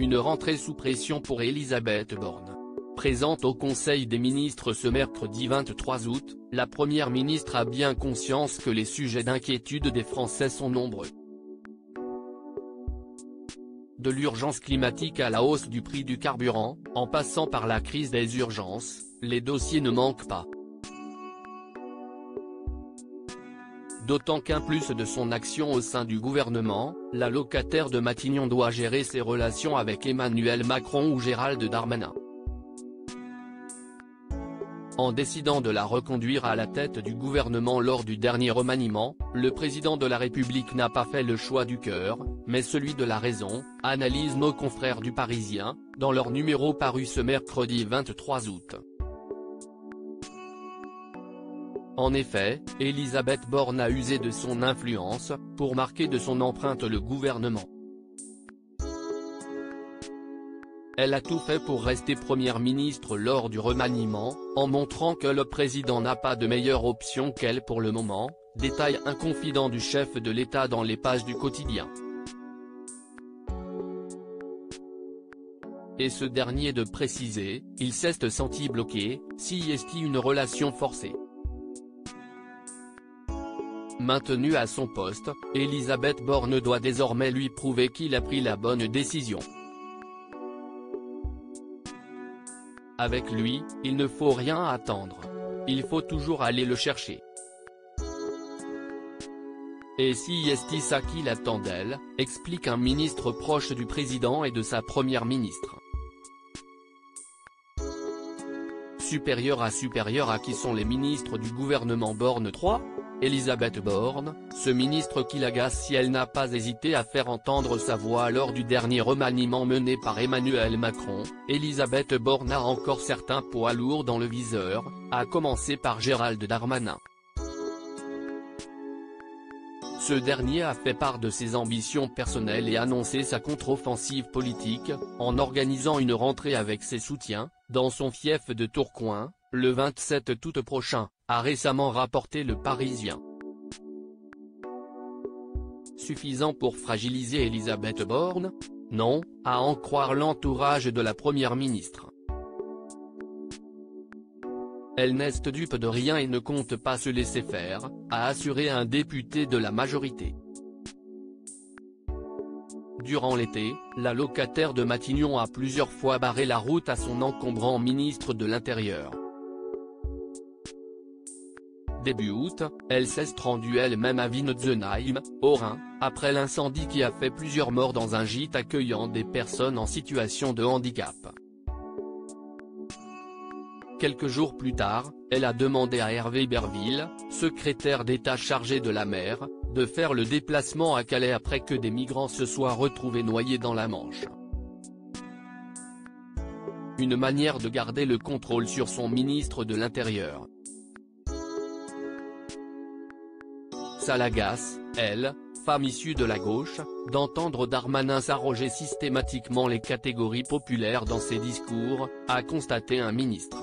Une rentrée sous pression pour Elisabeth Borne. Présente au Conseil des ministres ce mercredi 23 août, la Première ministre a bien conscience que les sujets d'inquiétude des Français sont nombreux. De l'urgence climatique à la hausse du prix du carburant, en passant par la crise des urgences, les dossiers ne manquent pas. D'autant qu'en plus de son action au sein du gouvernement, la locataire de Matignon doit gérer ses relations avec Emmanuel Macron ou Gérald Darmanin. En décidant de la reconduire à la tête du gouvernement lors du dernier remaniement, le président de la République n'a pas fait le choix du cœur, mais celui de la raison, analysent nos confrères du Parisien, dans leur numéro paru ce mercredi 23 août. En effet, Elisabeth Borne a usé de son influence, pour marquer de son empreinte le gouvernement. Elle a tout fait pour rester première ministre lors du remaniement, en montrant que le président n'a pas de meilleure option qu'elle pour le moment, détaille un confident du chef de l'État dans les pages du quotidien. Et ce dernier de préciser, il s'est senti bloqué, si est une relation forcée. Maintenue à son poste, Elisabeth Borne doit désormais lui prouver qu'il a pris la bonne décision. Avec lui, il ne faut rien attendre. Il faut toujours aller le chercher. Et si est ça qu'il attend d'elle, explique un ministre proche du président et de sa première ministre. Supérieur à qui sont les ministres du gouvernement Borne 3 ? Elisabeth Borne, ce ministre qui l'agace si elle n'a pas hésité à faire entendre sa voix lors du dernier remaniement mené par Emmanuel Macron. Elisabeth Borne a encore certains poids lourds dans le viseur, à commencer par Gérald Darmanin. Ce dernier a fait part de ses ambitions personnelles et annoncé sa contre-offensive politique, en organisant une rentrée avec ses soutiens, dans son fief de Tourcoing, le 27 août prochain, a récemment rapporté Le Parisien. Suffisant pour fragiliser Elisabeth Borne ? Non, à en croire l'entourage de la première ministre. Elle n'est dupe de rien et ne compte pas se laisser faire, a assuré un député de la majorité. Durant l'été, la locataire de Matignon a plusieurs fois barré la route à son encombrant ministre de l'Intérieur. Début août, elle s'est rendue elle-même à Wintzenheim, au Rhin, après l'incendie qui a fait plusieurs morts dans un gîte accueillant des personnes en situation de handicap. Quelques jours plus tard, elle a demandé à Hervé Berville, secrétaire d'État chargé de la mer, de faire le déplacement à Calais après que des migrants se soient retrouvés noyés dans la Manche. Une manière de garder le contrôle sur son ministre de l'Intérieur. Ça l'agace, elle, femme issue de la gauche, d'entendre Darmanin s'arroger systématiquement les catégories populaires dans ses discours, a constaté un ministre.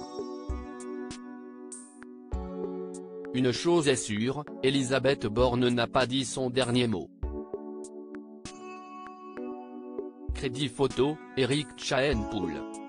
Une chose est sûre, Elisabeth Borne n'a pas dit son dernier mot. Crédit photo, Éric Chaenpoul.